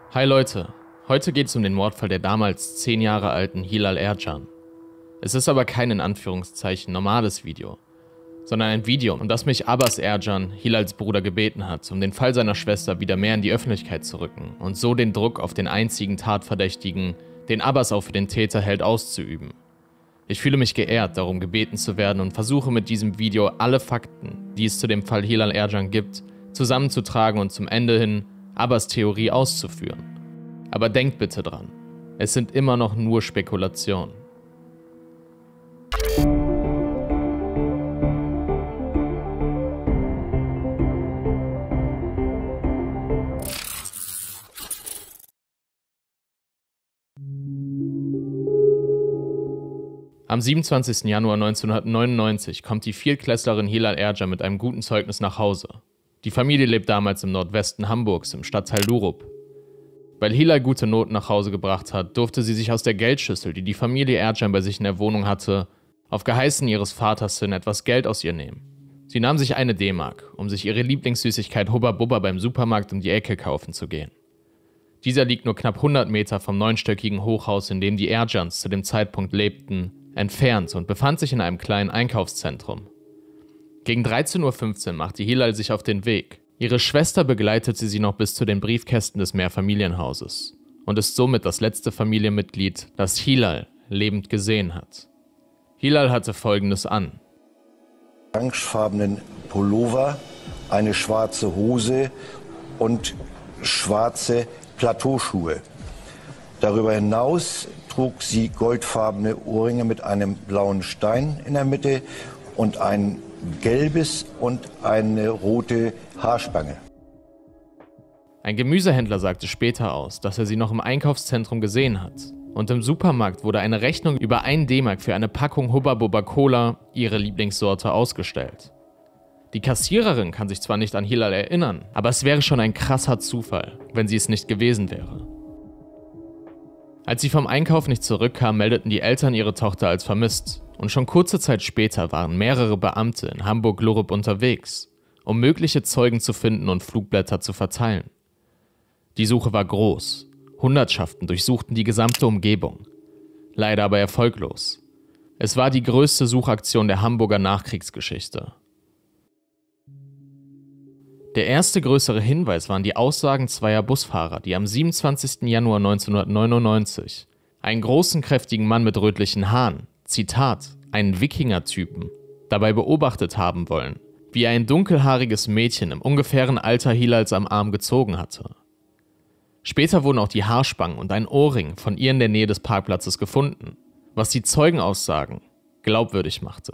Hi Leute, heute geht es um den Mordfall der damals 10 Jahre alten Hilal Ercan. Es ist aber kein in Anführungszeichen normales Video, sondern ein Video, um das mich Abbas Ercan, Hilals Bruder, gebeten hat, um den Fall seiner Schwester wieder mehr in die Öffentlichkeit zu rücken und so den Druck auf den einzigen Tatverdächtigen, den Abbas auch für den Täter hält, auszuüben. Ich fühle mich geehrt, darum gebeten zu werden und versuche mit diesem Video alle Fakten, die es zu dem Fall Hilal Ercan gibt, zusammenzutragen und zum Ende hin Abbas Theorie auszuführen. Aber denkt bitte dran, es sind immer noch nur Spekulationen. Am 27. Januar 1999 kommt die Viertklässlerin Hilal Ercan mit einem guten Zeugnis nach Hause. Die Familie lebt damals im Nordwesten Hamburgs, im Stadtteil Lurup. Weil Hilal gute Noten nach Hause gebracht hat, durfte sie sich aus der Geldschüssel, die die Familie Ercan bei sich in der Wohnung hatte, auf Geheißen ihres Vaters hin etwas Geld aus ihr nehmen. Sie nahm sich eine D-Mark, um sich ihre Lieblingssüßigkeit Hubba Bubba beim Supermarkt um die Ecke kaufen zu gehen. Dieser liegt nur knapp 100 Meter vom 9-stöckigen Hochhaus, in dem die Ercans zu dem Zeitpunkt lebten, entfernt und befand sich in einem kleinen Einkaufszentrum. Gegen 13:15 Uhr machte Hilal sich auf den Weg. Ihre Schwester begleitete sie noch bis zu den Briefkästen des Mehrfamilienhauses und ist somit das letzte Familienmitglied, das Hilal lebend gesehen hat. Hilal hatte Folgendes an: orangefarbenen Pullover, eine schwarze Hose und schwarze Plateauschuhe. Darüber hinaus trug sie goldfarbene Ohrringe mit einem blauen Stein in der Mitte und ein gelbes und eine rote Haarspange. Ein Gemüsehändler sagte später aus, dass er sie noch im Einkaufszentrum gesehen hat. Und im Supermarkt wurde eine Rechnung über 1 D-Mark für eine Packung Hubba Bubba Cola, ihre Lieblingssorte, ausgestellt. Die Kassiererin kann sich zwar nicht an Hilal erinnern, aber es wäre schon ein krasser Zufall, wenn sie es nicht gewesen wäre. Als sie vom Einkauf nicht zurückkam, meldeten die Eltern ihre Tochter als vermisst. Und schon kurze Zeit später waren mehrere Beamte in Hamburg-Lurup unterwegs, um mögliche Zeugen zu finden und Flugblätter zu verteilen. Die Suche war groß. Hundertschaften durchsuchten die gesamte Umgebung. Leider aber erfolglos. Es war die größte Suchaktion der Hamburger Nachkriegsgeschichte. Der erste größere Hinweis waren die Aussagen zweier Busfahrer, die am 27. Januar 1999 einen großen, kräftigen Mann mit rötlichen Haaren, Zitat, einen Wikinger-Typen, dabei beobachtet haben wollen, wie er ein dunkelhaariges Mädchen im ungefähren Alter Hilals am Arm gezogen hatte. Später wurden auch die Haarspangen und ein Ohrring von ihr in der Nähe des Parkplatzes gefunden, was die Zeugenaussagen glaubwürdig machte.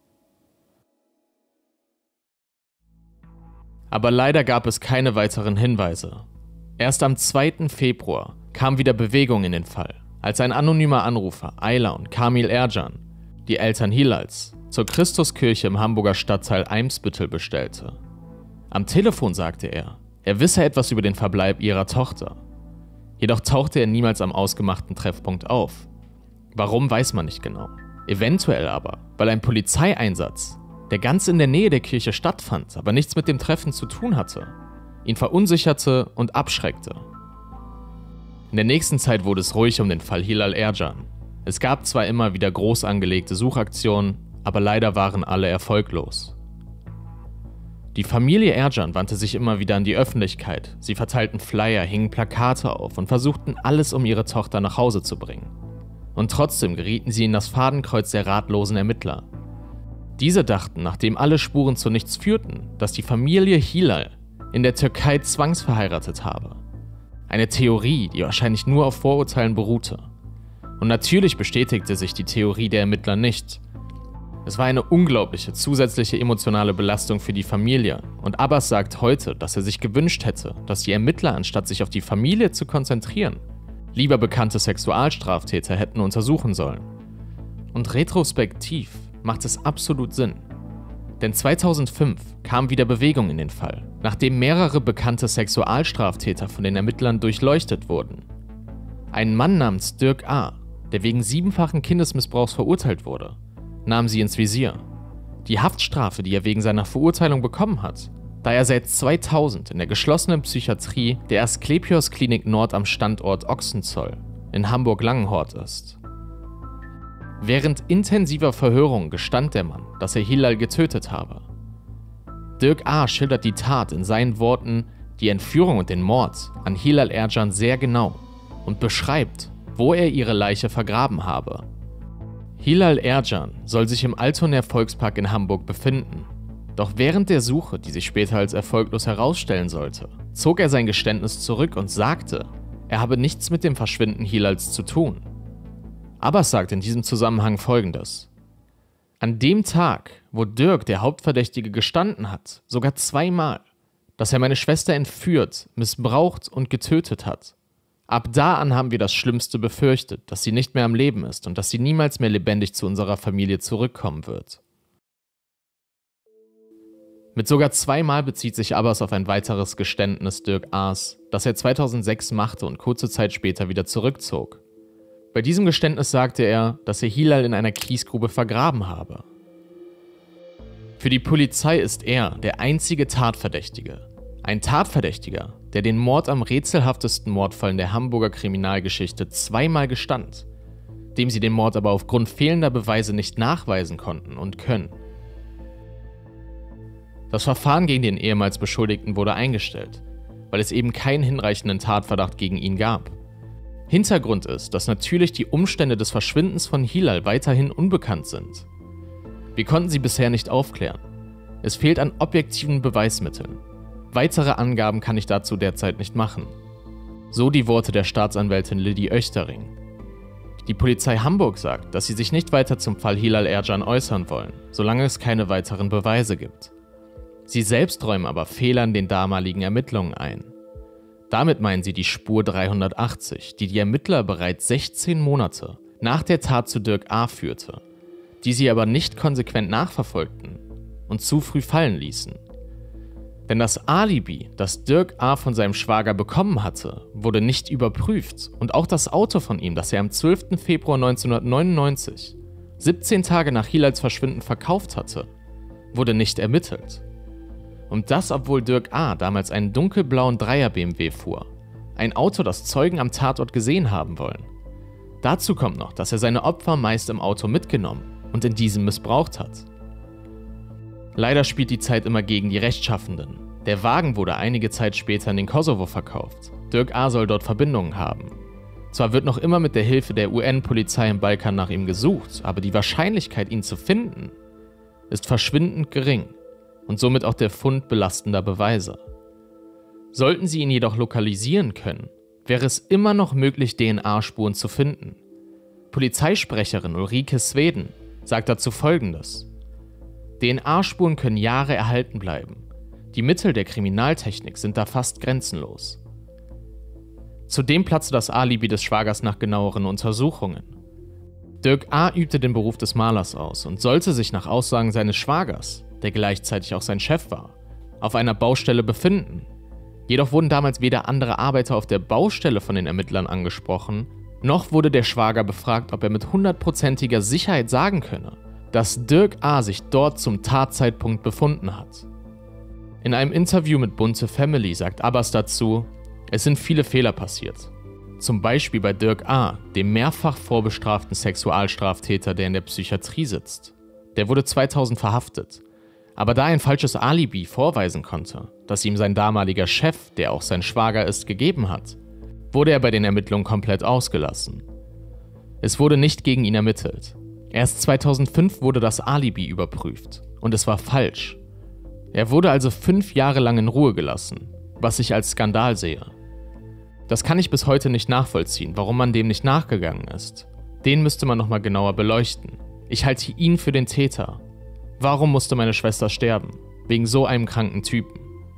Aber leider gab es keine weiteren Hinweise. Erst am 2. Februar kam wieder Bewegung in den Fall, als ein anonymer Anrufer, Ayla und Kamil Ercan, die Eltern Hilals, zur Christuskirche im Hamburger Stadtteil Eimsbüttel bestellte. Am Telefon sagte er wisse etwas über den Verbleib ihrer Tochter. Jedoch tauchte er niemals am ausgemachten Treffpunkt auf. Warum, weiß man nicht genau. Eventuell aber, weil ein Polizeieinsatz, der ganz in der Nähe der Kirche stattfand, aber nichts mit dem Treffen zu tun hatte, ihn verunsicherte und abschreckte. In der nächsten Zeit wurde es ruhig um den Fall Hilal Ercan. Es gab zwar immer wieder groß angelegte Suchaktionen, aber leider waren alle erfolglos. Die Familie Ercan wandte sich immer wieder an die Öffentlichkeit. Sie verteilten Flyer, hingen Plakate auf und versuchten alles, um ihre Tochter nach Hause zu bringen. Und trotzdem gerieten sie in das Fadenkreuz der ratlosen Ermittler. Diese dachten, nachdem alle Spuren zu nichts führten, dass die Familie Hilal in der Türkei zwangsverheiratet habe. Eine Theorie, die wahrscheinlich nur auf Vorurteilen beruhte. Und natürlich bestätigte sich die Theorie der Ermittler nicht. Es war eine unglaubliche zusätzliche emotionale Belastung für die Familie und Abbas sagt heute, dass er sich gewünscht hätte, dass die Ermittler, anstatt sich auf die Familie zu konzentrieren, lieber bekannte Sexualstraftäter hätten untersuchen sollen. Und retrospektiv macht es absolut Sinn. Denn 2005 kam wieder Bewegung in den Fall, nachdem mehrere bekannte Sexualstraftäter von den Ermittlern durchleuchtet wurden. Ein Mann namens Dirk A., der wegen 7-fachen Kindesmissbrauchs verurteilt wurde, nahm sie ins Visier. Die Haftstrafe, die er wegen seiner Verurteilung bekommen hat, da er seit 2000 in der geschlossenen Psychiatrie der Asklepios Klinik Nord am Standort Ochsenzoll in Hamburg-Langenhorst ist. Während intensiver Verhörungen gestand der Mann, dass er Hilal getötet habe. Dirk A. schildert die Tat in seinen Worten, die Entführung und den Mord an Hilal Ercan sehr genau und beschreibt, wo er ihre Leiche vergraben habe. Hilal Ercan soll sich im Altonaer Volkspark in Hamburg befinden. Doch während der Suche, die sich später als erfolglos herausstellen sollte, zog er sein Geständnis zurück und sagte, er habe nichts mit dem Verschwinden Hilals zu tun. Abbas sagt in diesem Zusammenhang Folgendes: An dem Tag, wo Dirk, der Hauptverdächtige, gestanden hat, sogar zweimal, dass er meine Schwester entführt, missbraucht und getötet hat. Ab da an haben wir das Schlimmste befürchtet, dass sie nicht mehr am Leben ist und dass sie niemals mehr lebendig zu unserer Familie zurückkommen wird. Mit sogar zweimal bezieht sich Abbas auf ein weiteres Geständnis Dirk A.'s, das er 2006 machte und kurze Zeit später wieder zurückzog. Bei diesem Geständnis sagte er, dass er Hilal in einer Kiesgrube vergraben habe. Für die Polizei ist er der einzige Tatverdächtige. Ein Tatverdächtiger, der den Mord am rätselhaftesten Mordfall in der Hamburger Kriminalgeschichte zweimal gestand, dem sie den Mord aber aufgrund fehlender Beweise nicht nachweisen konnten und können. Das Verfahren gegen den ehemals Beschuldigten wurde eingestellt, weil es eben keinen hinreichenden Tatverdacht gegen ihn gab. Hintergrund ist, dass natürlich die Umstände des Verschwindens von Hilal weiterhin unbekannt sind. Wir konnten sie bisher nicht aufklären. Es fehlt an objektiven Beweismitteln. Weitere Angaben kann ich dazu derzeit nicht machen. So die Worte der Staatsanwältin Lilly Oechtering. Die Polizei Hamburg sagt, dass sie sich nicht weiter zum Fall Hilal Ercan äußern wollen, solange es keine weiteren Beweise gibt. Sie selbst räumen aber Fehler in den damaligen Ermittlungen ein. Damit meinen sie die Spur 380, die die Ermittler bereits 16 Monate nach der Tat zu Dirk A. führte, die sie aber nicht konsequent nachverfolgten und zu früh fallen ließen. Denn das Alibi, das Dirk A. von seinem Schwager bekommen hatte, wurde nicht überprüft und auch das Auto von ihm, das er am 12. Februar 1999, 17 Tage nach Hilals Verschwinden verkauft hatte, wurde nicht ermittelt. Und das, obwohl Dirk A. damals einen dunkelblauen Dreier-BMW fuhr. Ein Auto, das Zeugen am Tatort gesehen haben wollen. Dazu kommt noch, dass er seine Opfer meist im Auto mitgenommen und in diesem missbraucht hat. Leider spielt die Zeit immer gegen die Rechtschaffenden. Der Wagen wurde einige Zeit später in den Kosovo verkauft. Dirk A. soll dort Verbindungen haben. Zwar wird noch immer mit der Hilfe der UN-Polizei im Balkan nach ihm gesucht, aber die Wahrscheinlichkeit, ihn zu finden, ist verschwindend gering. Und somit auch der Fund belastender Beweise. Sollten sie ihn jedoch lokalisieren können, wäre es immer noch möglich, DNA-Spuren zu finden. Polizeisprecherin Ulrike Sweden sagt dazu Folgendes: DNA-Spuren können Jahre erhalten bleiben. Die Mittel der Kriminaltechnik sind da fast grenzenlos. Zudem platzte das Alibi des Schwagers nach genaueren Untersuchungen. Dirk A. übte den Beruf des Malers aus und sollte sich nach Aussagen seines Schwagers, der gleichzeitig auch sein Chef war, auf einer Baustelle befinden. Jedoch wurden damals weder andere Arbeiter auf der Baustelle von den Ermittlern angesprochen, noch wurde der Schwager befragt, ob er mit 100%iger Sicherheit sagen könne, dass Dirk A. sich dort zum Tatzeitpunkt befunden hat. In einem Interview mit Bunte Family sagt Abbas dazu: Es sind viele Fehler passiert. Zum Beispiel bei Dirk A., dem mehrfach vorbestraften Sexualstraftäter, der in der Psychiatrie sitzt. Der wurde 2000 verhaftet. Aber da er ein falsches Alibi vorweisen konnte, das ihm sein damaliger Chef, der auch sein Schwager ist, gegeben hat, wurde er bei den Ermittlungen komplett ausgelassen. Es wurde nicht gegen ihn ermittelt. Erst 2005 wurde das Alibi überprüft und es war falsch. Er wurde also 5 Jahre lang in Ruhe gelassen, was ich als Skandal sehe. Das kann ich bis heute nicht nachvollziehen, warum man dem nicht nachgegangen ist. Den müsste man nochmal genauer beleuchten. Ich halte ihn für den Täter. Warum musste meine Schwester sterben? Wegen so einem kranken Typen.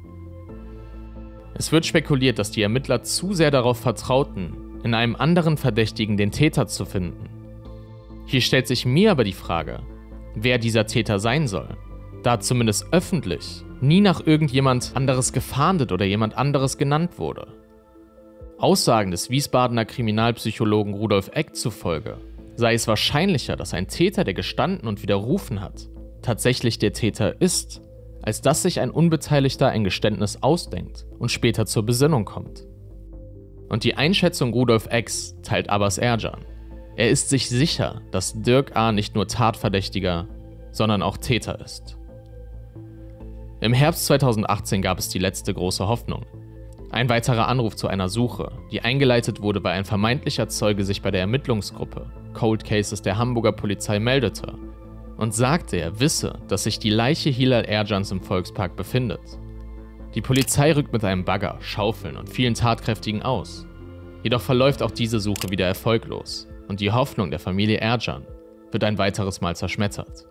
Es wird spekuliert, dass die Ermittler zu sehr darauf vertrauten, in einem anderen Verdächtigen den Täter zu finden. Hier stellt sich mir aber die Frage, wer dieser Täter sein soll, da zumindest öffentlich nie nach irgendjemand anderes gefahndet oder jemand anderes genannt wurde. Aussagen des Wiesbadener Kriminalpsychologen Rudolf Eck zufolge sei es wahrscheinlicher, dass ein Täter, der gestanden und widerrufen hat, tatsächlich der Täter ist, als dass sich ein Unbeteiligter ein Geständnis ausdenkt und später zur Besinnung kommt. Und die Einschätzung Rudolf X teilt Abbas Ercan. Er ist sich sicher, dass Dirk A. nicht nur Tatverdächtiger, sondern auch Täter ist. Im Herbst 2018 gab es die letzte große Hoffnung. Ein weiterer Anruf zu einer Suche, die eingeleitet wurde, weil ein vermeintlicher Zeuge sich bei der Ermittlungsgruppe Cold Cases der Hamburger Polizei meldete und sagte, er wisse, dass sich die Leiche Hilal Ercans im Volkspark befindet. Die Polizei rückt mit einem Bagger, Schaufeln und vielen Tatkräftigen aus. Jedoch verläuft auch diese Suche wieder erfolglos und die Hoffnung der Familie Ercan wird ein weiteres Mal zerschmettert.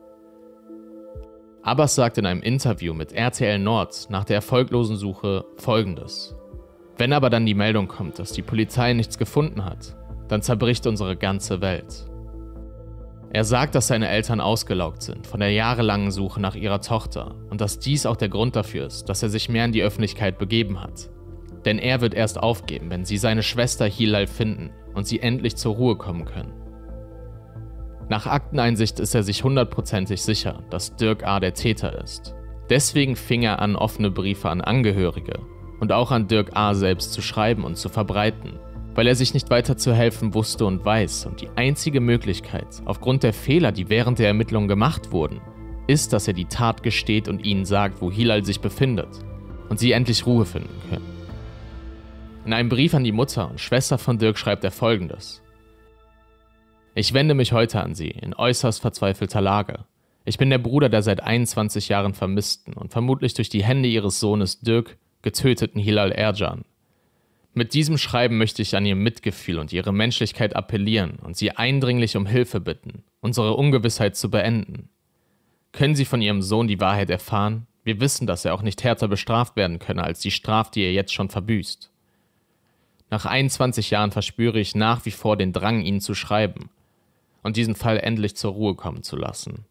Abbas sagt in einem Interview mit RTL Nord nach der erfolglosen Suche Folgendes: Wenn aber dann die Meldung kommt, dass die Polizei nichts gefunden hat, dann zerbricht unsere ganze Welt. Er sagt, dass seine Eltern ausgelaugt sind von der jahrelangen Suche nach ihrer Tochter und dass dies auch der Grund dafür ist, dass er sich mehr in die Öffentlichkeit begeben hat. Denn er wird erst aufgeben, wenn sie seine Schwester Hilal finden und sie endlich zur Ruhe kommen können. Nach Akteneinsicht ist er sich 100%ig sicher, dass Dirk A. der Täter ist. Deswegen fing er an, offene Briefe an Angehörige und auch an Dirk A. selbst zu schreiben und zu verbreiten, weil er sich nicht weiter zu helfen wusste und weiß, und die einzige Möglichkeit, aufgrund der Fehler, die während der Ermittlungen gemacht wurden, ist, dass er die Tat gesteht und ihnen sagt, wo Hilal sich befindet und sie endlich Ruhe finden können. In einem Brief an die Mutter und Schwester von Dirk schreibt er Folgendes: Ich wende mich heute an Sie in äußerst verzweifelter Lage. Ich bin der Bruder der seit 21 Jahren vermissten und vermutlich durch die Hände Ihres Sohnes Dirk getöteten Hilal Ercan. Mit diesem Schreiben möchte ich an Ihr Mitgefühl und Ihre Menschlichkeit appellieren und Sie eindringlich um Hilfe bitten, unsere Ungewissheit zu beenden. Können Sie von Ihrem Sohn die Wahrheit erfahren? Wir wissen, dass er auch nicht härter bestraft werden könne als die Strafe, die er jetzt schon verbüßt. Nach 21 Jahren verspüre ich nach wie vor den Drang, Ihnen zu schreiben und diesen Fall endlich zur Ruhe kommen zu lassen.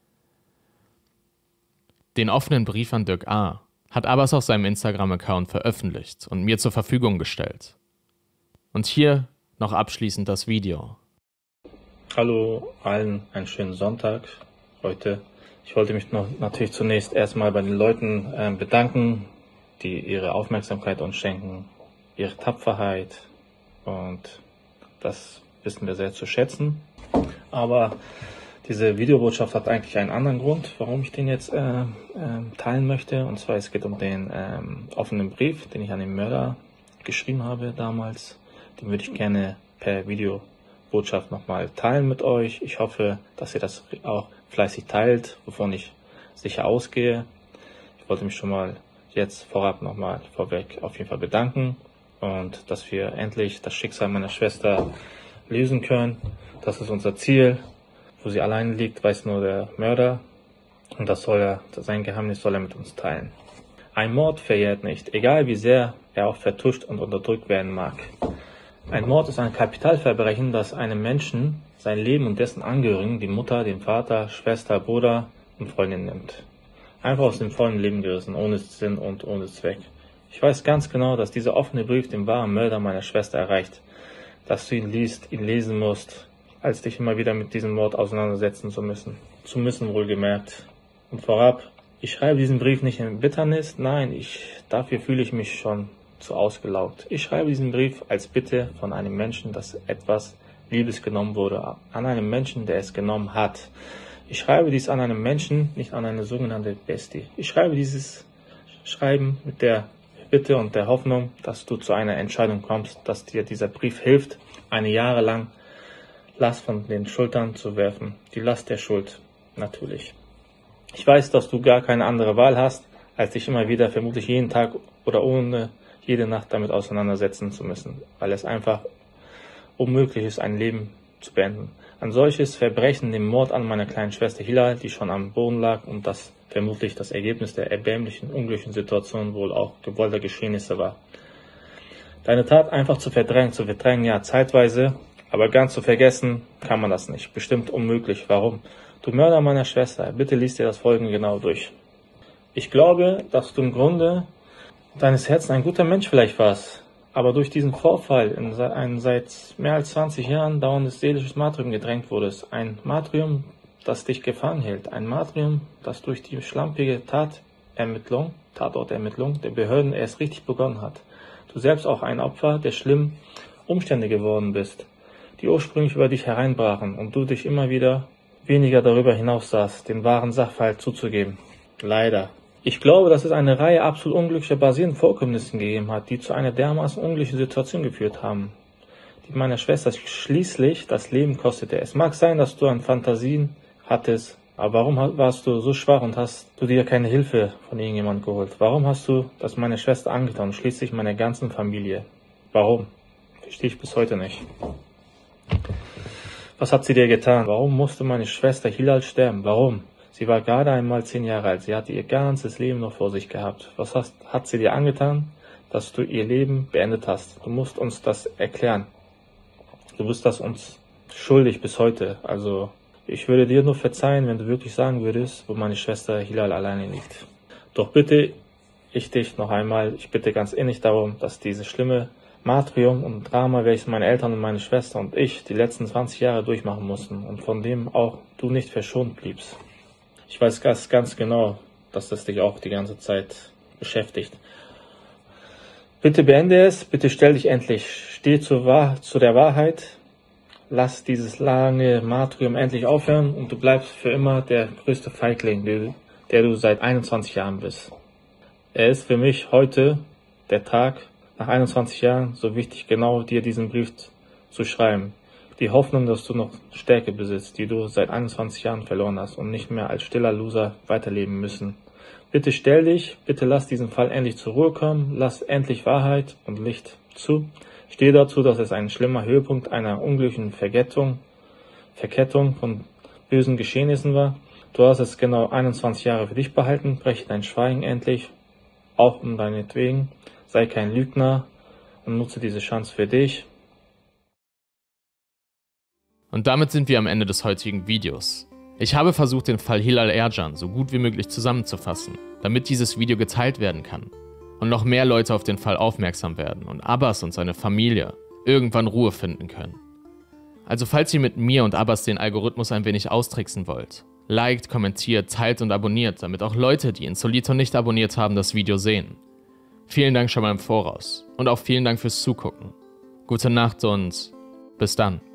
Den offenen Brief an Dirk A. hat Abbas auf seinem Instagram-Account veröffentlicht und mir zur Verfügung gestellt. Und hier noch abschließend das Video. Hallo allen, einen schönen Sonntag heute. Ich wollte mich natürlich zunächst erstmal bei den Leuten bedanken, die ihre Aufmerksamkeit uns schenken, ihre Tapferheit, und das wissen wir sehr zu schätzen. Aber diese Videobotschaft hat eigentlich einen anderen Grund, warum ich den jetzt teilen möchte. Und zwar, es geht um den offenen Brief, den ich an den Mörder geschrieben habe damals. Den würde ich gerne per Videobotschaft nochmal teilen mit euch. Ich hoffe, dass ihr das auch fleißig teilt, wovon ich sicher ausgehe. Ich wollte mich schon mal jetzt vorab nochmal vorweg auf jeden Fall bedanken und dass wir endlich das Schicksal meiner Schwester lösen können. Das ist unser Ziel. Wo sie alleine liegt, weiß nur der Mörder, und sein Geheimnis soll er mit uns teilen. Ein Mord verjährt nicht, egal wie sehr er auch vertuscht und unterdrückt werden mag. Ein Mord ist ein Kapitalverbrechen, das einem Menschen sein Leben und dessen Angehörigen, die Mutter, den Vater, Schwester, Bruder und Freundin nimmt. Einfach aus dem vollen Leben gerissen, ohne Sinn und ohne Zweck. Ich weiß ganz genau, dass dieser offene Brief den wahren Mörder meiner Schwester erreicht, dass du ihn liest, ihn lesen musst, als dich immer wieder mit diesem Mord auseinandersetzen zu müssen. Wohlgemerkt. Und vorab, ich schreibe diesen Brief nicht in Bitternis, nein, dafür fühle ich mich schon zu ausgelaugt. Ich schreibe diesen Brief als Bitte von einem Menschen, dass etwas Liebes genommen wurde, an einem Menschen, der es genommen hat. Ich schreibe dies an einem Menschen, nicht an eine sogenannte Bestie. Ich schreibe dieses Schreiben mit der Bitte und der Hoffnung, dass du zu einer Entscheidung kommst, dass dir dieser Brief hilft, eine jahrelang Last von den Schultern zu werfen. Die Last der Schuld, natürlich. Ich weiß, dass du gar keine andere Wahl hast, als dich immer wieder vermutlich jeden Tag oder ohne jede Nacht damit auseinandersetzen zu müssen, weil es einfach unmöglich ist, ein Leben zu beenden. Ein solches Verbrechen, den Mord an meiner kleinen Schwester Hilal, die schon am Boden lag und das vermutlich das Ergebnis der erbärmlichen, unglücklichen Situation, wohl auch gewollter Geschehnisse war. Deine Tat einfach zu verdrängen, ja, zeitweise, aber ganz zu vergessen kann man das nicht. Bestimmt unmöglich. Warum? Du Mörder meiner Schwester, bitte lies dir das Folgende genau durch. Ich glaube, dass du im Grunde deines Herzens ein guter Mensch vielleicht warst, aber durch diesen Vorfall in ein seit mehr als 20 Jahren dauerndes seelisches Martyrium gedrängt wurdest. Ein Martyrium, das dich gefangen hält. Ein Martyrium, das durch die schlampige Tatortermittlung der Behörden erst richtig begonnen hat. Du selbst auch ein Opfer der schlimmen Umstände geworden bist, die ursprünglich über dich hereinbrachen und du dich immer wieder weniger darüber hinaus sahst, den wahren Sachverhalt zuzugeben. Leider. Ich glaube, dass es eine Reihe absolut unglücklicher basierenden Vorkommnissen gegeben hat, die zu einer dermaßen unglücklichen Situation geführt haben, die meiner Schwester schließlich das Leben kostete. Es mag sein, dass du an Fantasien hattest, aber warum warst du so schwach und hast du dir keine Hilfe von irgendjemandem geholt? Warum hast du das meiner Schwester angetan und schließlich meiner ganzen Familie? Warum? Verstehe ich bis heute nicht. Was hat sie dir getan? Warum musste meine Schwester Hilal sterben? Warum? Sie war gerade einmal 10 Jahre alt. Sie hatte ihr ganzes Leben noch vor sich gehabt. Was hat sie dir angetan, dass du ihr Leben beendet hast? Du musst uns das erklären. Du bist das uns schuldig bis heute. Also, ich würde dir nur verzeihen, wenn du wirklich sagen würdest, wo meine Schwester Hilal alleine liegt. Doch bitte ich dich noch einmal, ich bitte ganz innig darum, dass diese schlimme Martyrium und Drama, welches meine Eltern und meine Schwester und ich die letzten 20 Jahre durchmachen mussten und von dem auch du nicht verschont bliebst. Ich weiß ganz genau, dass das dich auch die ganze Zeit beschäftigt. Bitte beende es, bitte stell dich endlich, steh zu der Wahrheit, lass dieses lange Martyrium endlich aufhören und du bleibst für immer der größte Feigling, der du seit 21 Jahren bist. Er ist für mich heute, der Tag, nach 21 Jahren, so wichtig, genau dir diesen Brief zu schreiben. Die Hoffnung, dass du noch Stärke besitzt, die du seit 21 Jahren verloren hast und nicht mehr als stiller Loser weiterleben müssen. Bitte stell dich, bitte lass diesen Fall endlich zur Ruhe kommen, lass endlich Wahrheit und Licht zu. Stehe dazu, dass es ein schlimmer Höhepunkt einer unglücklichen Verkettung von bösen Geschehnissen war. Du hast es genau 21 Jahre für dich behalten, breche dein Schweigen endlich, auch um deinetwegen. Sei kein Lügner und nutze diese Chance für dich. Und damit sind wir am Ende des heutigen Videos. Ich habe versucht, den Fall Hilal Ercan so gut wie möglich zusammenzufassen, damit dieses Video geteilt werden kann und noch mehr Leute auf den Fall aufmerksam werden und Abbas und seine Familie irgendwann Ruhe finden können. Also falls ihr mit mir und Abbas den Algorithmus ein wenig austricksen wollt, liked, kommentiert, teilt und abonniert, damit auch Leute, die Insolito nicht abonniert haben, das Video sehen. Vielen Dank schon mal im Voraus und auch vielen Dank fürs Zugucken. Gute Nacht und bis dann.